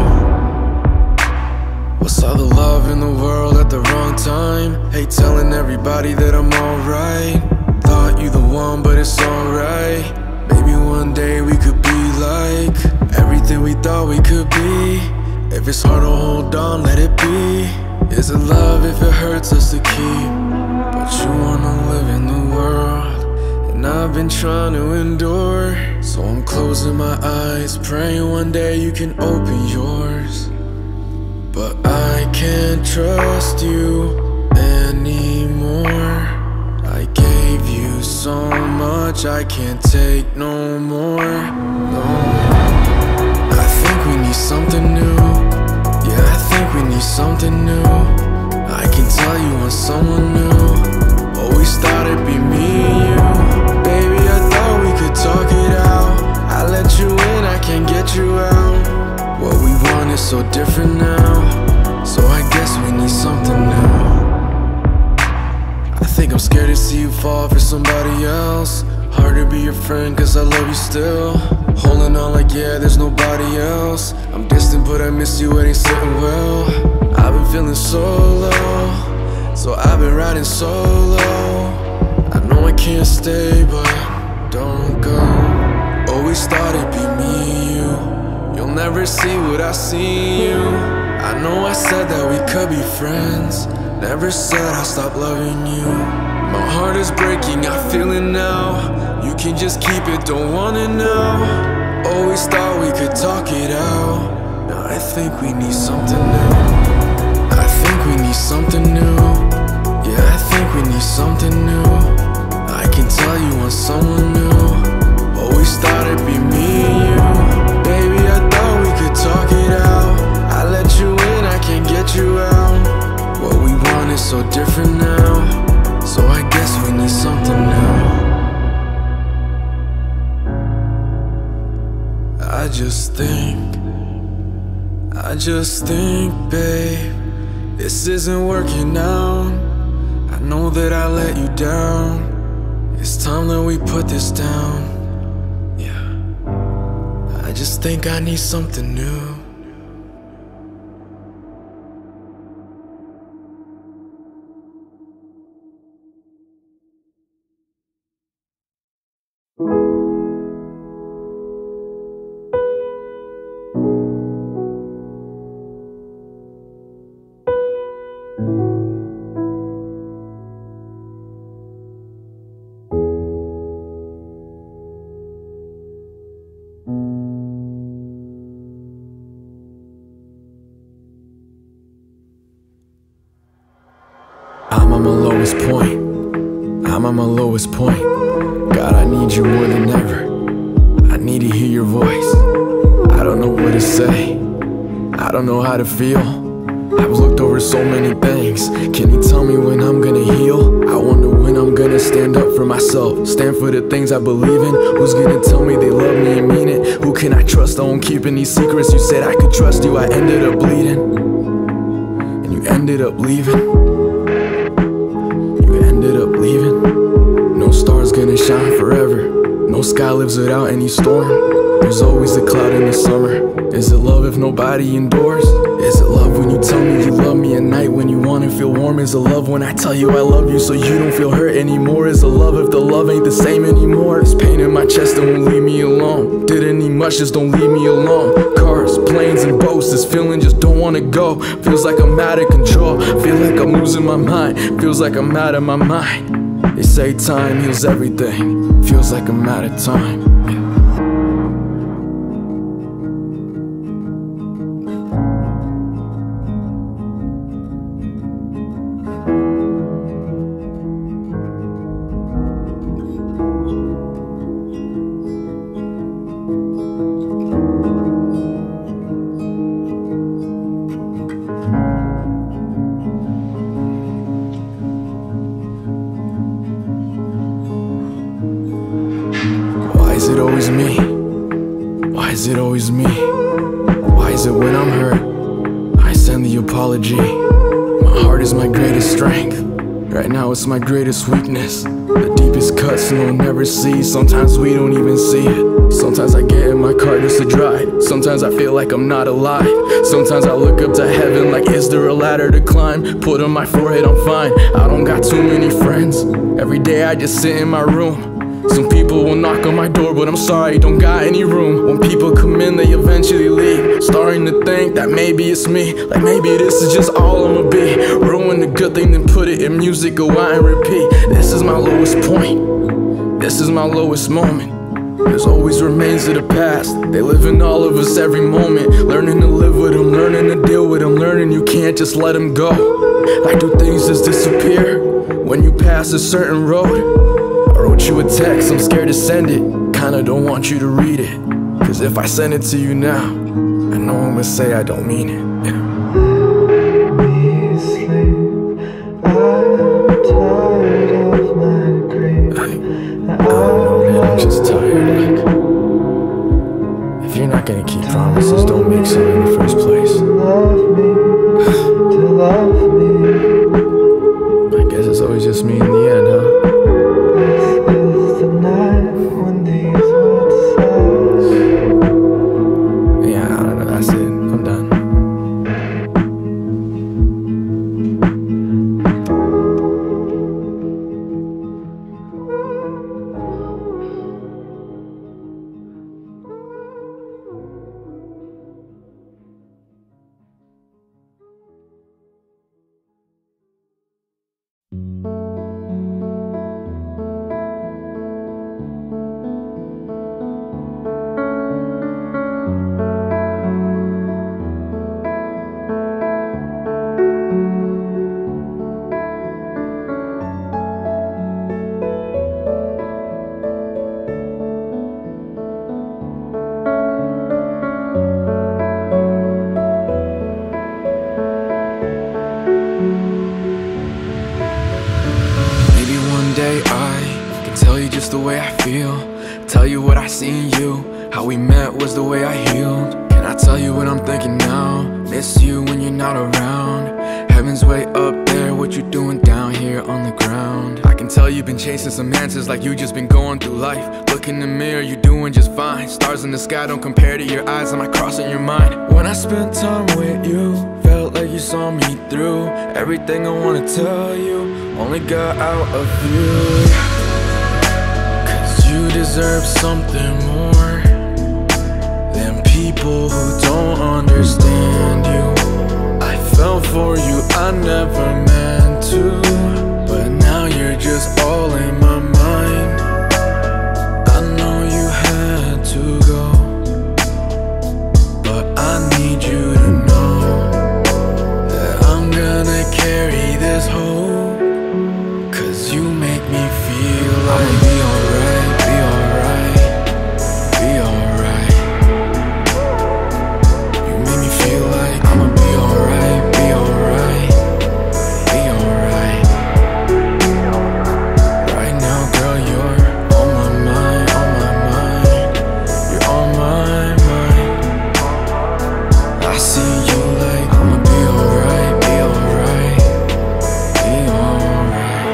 What's all the love in the world at the wrong time? Hate telling everybody that I'm alright. Thought you the one, but it's alright. Maybe one day we could be like everything we thought we could be. If it's hard to hold on, let it be. Is it love if it hurts us to keep? But you wanna live in the world, and I've been trying to endure. So I'm closing my eyes, praying one day you can open yours. But I can't trust you anymore. I gave you so much, I can't take no more. No. I think we need something new. Yeah, I think we need something new. I can tell you want someone new. Always thought it'd be me and you. Baby, I thought we could talk it out. I let you in, I can't get you out. What we want is so different now, so I guess we need something new. I think I'm scared to see you fall for somebody else. Hard to be your friend cause I love you still. Holding on like yeah, there's nobody else. I'm distant but I miss you, it ain't sitting well. I've been feeling so low, so I've been riding solo. I know I can't stay but don't go. Always thought it'd be me and you. You'll never see what I see in you. I know I said that we could be friends, never said I'll stop loving you. My heart is breaking, I feel it now. You can just keep it, don't want it now. Always thought we could talk it out. Now I think we need something new. I think we need something new. Yeah, I think we need something new. I can tell you want someone new. Always thought it'd be me and you. Baby, I thought we could talk it out. I let you in, I can't get you out. What we want is so different now, just think, babe, this isn't working out. I know that I let you down. It's time that we put this down. Yeah, I just think I need something new. I'm on my lowest point. I'm on my lowest point. God, I need you more than ever. I need to hear your voice. I don't know what to say. I don't know how to feel. I've looked over so many things. Can you tell me when I'm gonna heal? I wonder when I'm gonna stand up for myself, stand for the things I believe in. Who's gonna tell me they love me and mean it? Who can I trust? I won't keep any secrets. You said I could trust you, I ended up bleeding, and you ended up leaving. Ended up leaving. No star's gonna shine forever. No sky lives without any storm. There's always a cloud in the summer. Is it love if nobody endures? Is it love when you tell me you love me at night when you wanna feel warm? Is it love when I tell you I love you so you don't feel hurt anymore? Is it love if the love ain't the same anymore? This pain in my chest that won't leave me alone. Didn't need much, just don't leave me alone. Cars, planes, and boats, this feeling just don't wanna go. Feels like I'm out of control. Feel like I'm losing my mind. Feels like I'm out of my mind. They say time heals everything. Feels like I'm out of time. Why is it always me? Why is it always me? Why is it when I'm hurt, I send the apology? My heart is my greatest strength. Right now it's my greatest weakness. The deepest cuts no one never sees. Sometimes we don't even see it. Sometimes I get in my car just to drive. Sometimes I feel like I'm not alive. Sometimes I look up to heaven like, is there a ladder to climb? Put on my forehead, I'm fine. I don't got too many friends. Every day I just sit in my room. Some people will knock on my door, but I'm sorry, don't got any room. When people come in, they eventually leave. Starting to think that maybe it's me. Like maybe this is just all I'ma be. Ruin the good thing, then put it in music, go out and repeat. This is my lowest point. This is my lowest moment. There's always remains of the past. They live in all of us every moment. Learning to live with them, learning to deal with them, learning you can't just let them go. Like do things just disappear when you pass a certain road? I wrote you a text, I'm scared to send it. Kinda don't want you to read it, cause if I send it to you now, I know I'm gonna say I don't mean it. Yeah. Let me sleep. I'm tired of my grief. I don't know, man, I'm just tired. Like, if you're not gonna keep promises, don't make some in the first place. To love me. I guess it's always just me in the end, huh? This is the night when these words say. Yeah, I don't know, that's it, I'm done. Tell you just the way I feel. Tell you what I see in you. How we met was the way I healed. Can I tell you what I'm thinking now? Miss you when you're not around. Heaven's way up there, what you doing down here on the ground? I can tell you've been chasing some answers, like you just been going through life. Look in the mirror, you're doing just fine. Stars in the sky don't compare to your eyes, am I crossing your mind? When I spent time with you, felt like you saw me through. Everything I wanna tell you, only got out of you. Cause you deserve something more than people who don't understand you. I fell for you, I never meant to, but now you're just all in my mind. I know you had to go, but I need you to know that I'm gonna carry this hope. Cause you make me feel like I'ma be alright, be alright, be alright. You make me feel like I'ma be alright, be alright, be alright. Right now, girl, you're on my mind, on my mind. You're on my mind. I see you like I'ma be alright, be alright, be alright.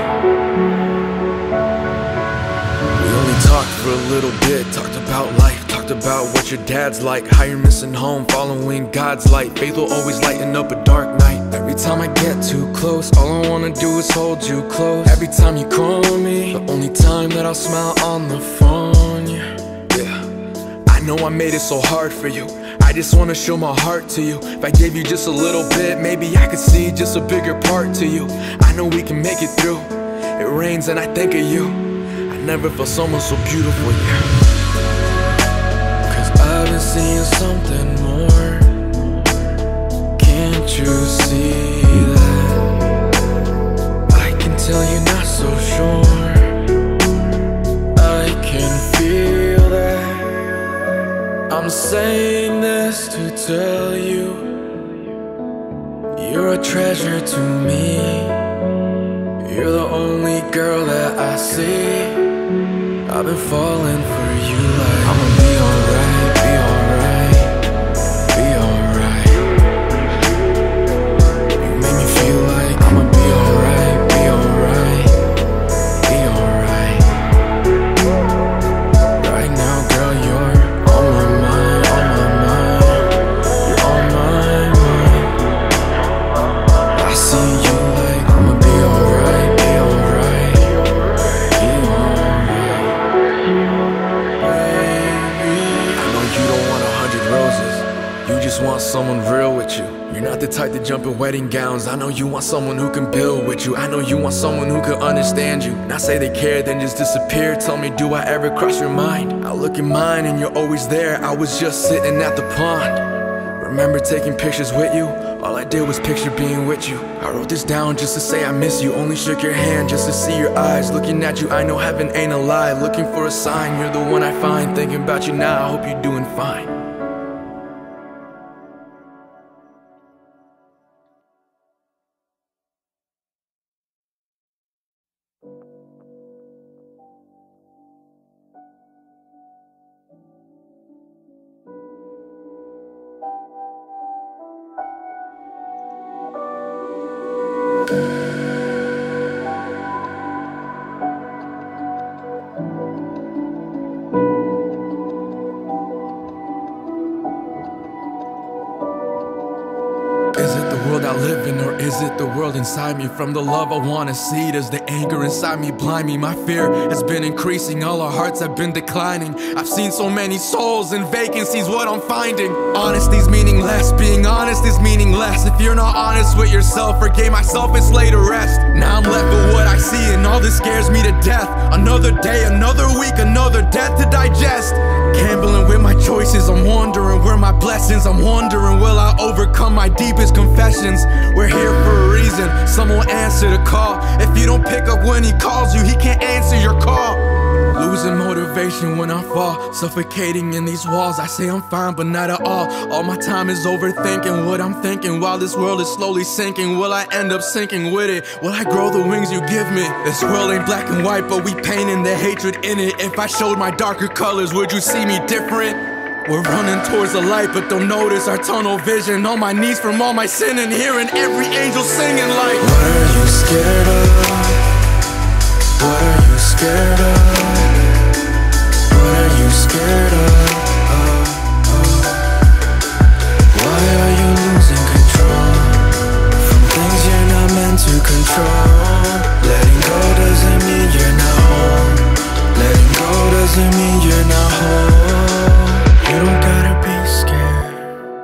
We only talked for a little bit, talked about life, talked about what your dad's like, how you're missing home, following God's light. Faith will always lighten up a dark night. Every time I get too close, all I wanna do is hold you close. Every time you call me, the only time that I'll smile on the phone, yeah. I know I made it so hard for you, I just wanna show my heart to you. If I gave you just a little bit, maybe I could see just a bigger part to you. I know we can make it through. It rains and I think of you. I never felt someone so beautiful, yeah. Cause I've been seeing something more. Can't you see that? I can tell you're not so sure. I can feel that. I'm saying this to tell you, you're a treasure to me. You're the only girl that I see. I've been falling for you like I'ma be alright, be alright, be alright. You make me feel like I'ma be alright, be alright, be alright. Right now, girl, you're on my mind, on my mind. You're on my mind. I see you like I'ma be alright, be alright, be alright. Baby, I know you don't want 100 roses. You just want someone real with you. You're not the type to jump in wedding gowns. I know you want someone who can build with you. I know you want someone who can understand you. Not say they care, then just disappear. Tell me, do I ever cross your mind? I look at mine and you're always there. I was just sitting at the pond. Remember taking pictures with you? All I did was picture being with you. I wrote this down just to say I miss you. Only shook your hand just to see your eyes. Looking at you, I know heaven ain't a lie. Looking for a sign, you're the one I find. Thinking about you now, I hope you're doing fine. Is it the world I live in, or is it the world inside me? From the love I wanna see, does the anger inside me blind me? My fear has been increasing, all our hearts have been declining. I've seen so many souls and vacancies, what I'm finding. Honesty's meaningless, being honest is meaningless. If you're not honest with yourself, forgave myself, it's laid to rest. Now I'm left with what I see, and all this scares me to death. Another day, another week, another death to digest. Gambling with my choices, I'm wondering where my blessings. I'm wondering, will I overcome my deepest confessions? We're here for a reason, someone will answer the call. If you don't pick up when he calls you, he can't answer your call. Losing motivation when I fall, suffocating in these walls. I say I'm fine, but not at all. All my time is overthinking what I'm thinking, while this world is slowly sinking. Will I end up sinking with it? Will I grow the wings you give me? This world ain't black and white, but we painting the hatred in it. If I showed my darker colors, would you see me different? We're running towards the light, but don't notice our tunnel vision. On my knees from all my sin and hearing every angel singing like, what are you scared of? What are you scared of? What are you scared of? Why are you losing control from things you're not meant to control? Letting go doesn't mean you're not home. Letting go doesn't mean you're not home. You don't gotta be scared.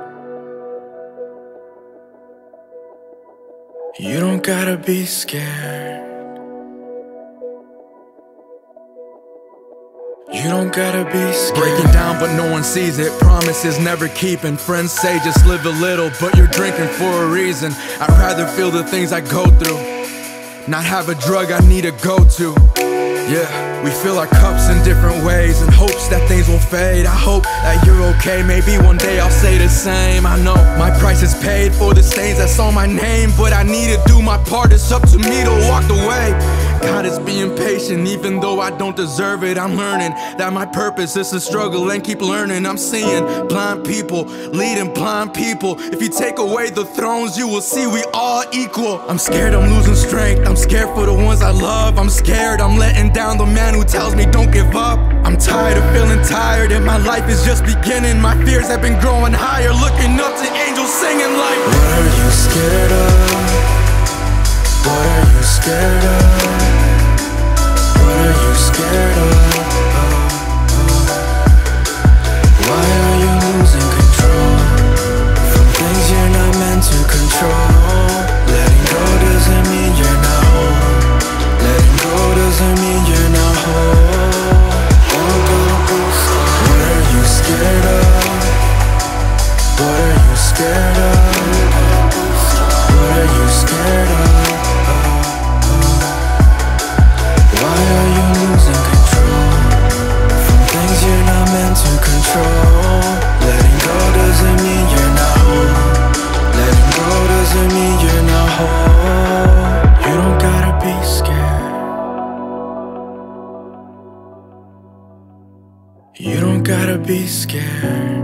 You don't gotta be scared. You don't gotta be scared. Breaking down but no one sees it. Promises never keeping. Friends say just live a little, but you're drinking for a reason. I'd rather feel the things I go through, not have a drug I need to go to. Yeah, we fill our cups in different ways in hopes that things will fade. I hope that you're okay, maybe one day I'll say the same. I know my price is paid for the stains that's on my name, but I need to do my part, it's up to me to walk the way. God is being patient, even though I don't deserve it. I'm learning that my purpose is to struggle and keep learning. I'm seeing blind people leading blind people. If you take away the thrones, you will see we all equal. I'm scared I'm losing strength, I'm scared for the ones I love. I'm scared I'm letting down the man who tells me don't give up. I'm tired of feeling tired and my life is just beginning. My fears have been growing higher, looking up to angels singing like, what are you scared of? What are you scared of? What are you scared of? Why are you losing control from things you're not meant to control? Letting go doesn't mean you're not home. Letting go doesn't mean you're not home. What are you scared of? What are you scared of? What are you scared of? Why are you losing control from things you're not meant to control? Letting go doesn't mean you're not home. Letting go doesn't mean you're not home. You don't gotta be scared. You don't gotta be scared.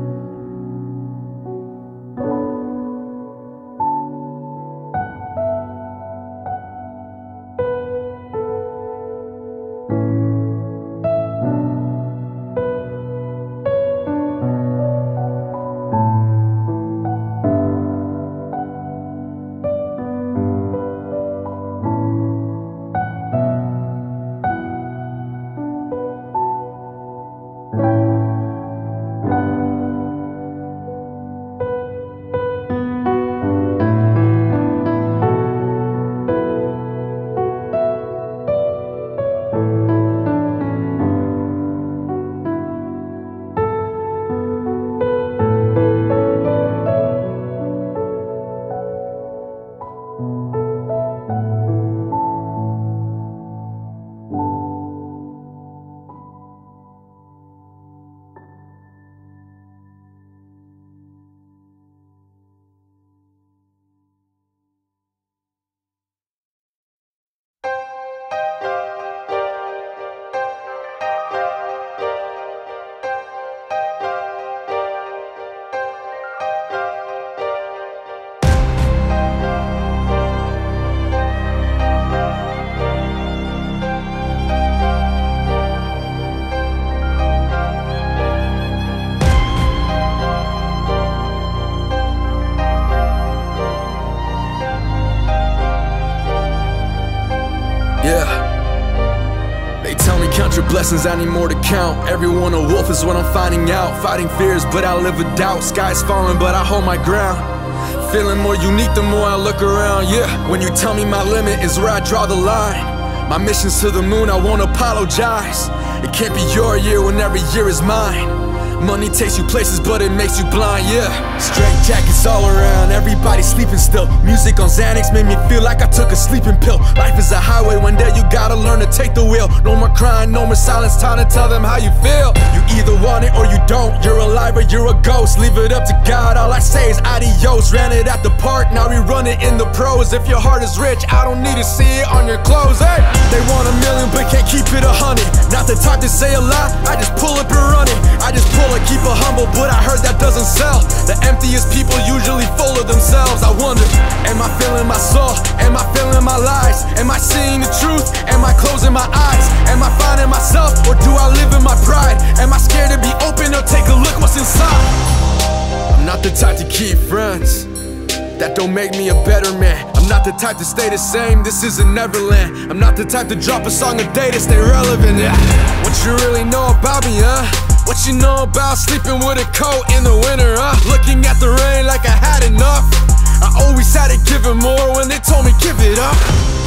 Blessings I need more to count. Everyone a wolf is what I'm finding out. Fighting fears but I live with doubt. Sky's falling but I hold my ground. Feeling more unique the more I look around. Yeah, when you tell me my limit is where I draw the line. My mission's to the moon, I won't apologize. It can't be your year when every year is mine. Money takes you places but it makes you blind, yeah. Straight jackets all around, everybody sleeping still. Music on Xanax made me feel like I took a sleeping pill. Life is a highway, one day you gotta learn to take the wheel. No more crying, no more silence, time to tell them how you feel. You either want it or you don't, you're alive or you're a ghost. Leave it up to God, all I say is adios. Ran it at the park, now we run it in the pros. If your heart is rich, I don't need to see it on your clothes, hey. They want $1 million but can't keep it 100. Not the type to say a lot, I just pull up and run it. I just pull Coca-Cola, keep it humble, but I heard that doesn't sell. The emptiest people usually full of themselves. I wonder, am I feeling my soul? Am I feeling my lies? Am I seeing the truth? Am I closing my eyes? Am I finding myself, or do I live in my pride? Am I scared to be open or take a look what's inside? I'm not the type to keep friends that don't make me a better man. I'm not the type to stay the same, this isn't Neverland. I'm not the type to drop a song a day to stay relevant. What you really know about me, huh? What you know about sleeping with a coat in the winter, huh? Looking at the rain like I had enough. I always had to give it more when they told me give it up.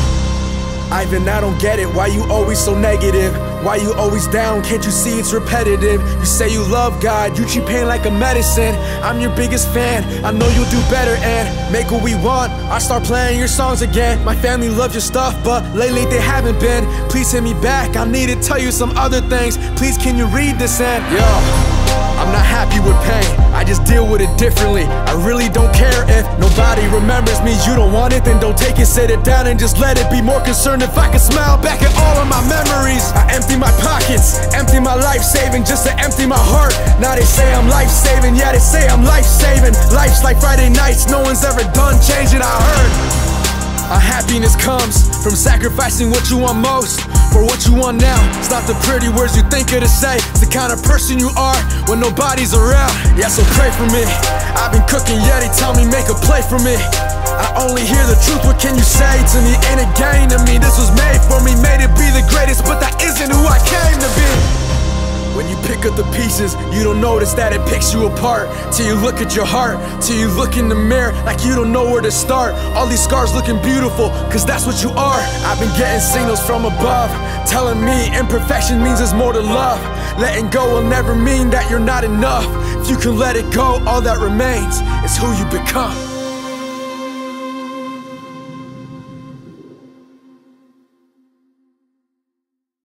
Ivan, I don't get it, why you always so negative? Why you always down, can't you see it's repetitive? You say you love God, you treat pain like a medicine. I'm your biggest fan, I know you'll do better and make what we want. I start playing your songs again. My family loves your stuff, but lately they haven't been. Please hit me back, I need to tell you some other things. Please can you read this and yo, I'm not happy with pain, I just deal with it differently. I really don't care if nobody remembers me. You don't want it, then don't take it, sit it down and just let it be. More concerned if I can smile back at all of my memories. I empty my pockets, empty my life saving just to empty my heart. Now they say I'm life saving, yeah they say I'm life saving. Life's like Friday nights, no one's ever done changing, I heard. Our happiness comes from sacrificing what you want most for what you want now. It's not the pretty words you think of to say, it's the kind of person you are when nobody's around. Yeah, so pray for me. I've been cooking, yeah, they tell me make a play for me. I only hear the truth, what can you say to me? Ain't a gain to me, this was made for me. Made it be the greatest, but that isn't who I came to be. When you pick up the pieces, you don't notice that it picks you apart. Till you look at your heart, till you look in the mirror like you don't know where to start. All these scars looking beautiful, cause that's what you are. I've been getting signals from above, telling me imperfection means there's more to love. Letting go will never mean that you're not enough. If you can let it go, all that remains is who you become.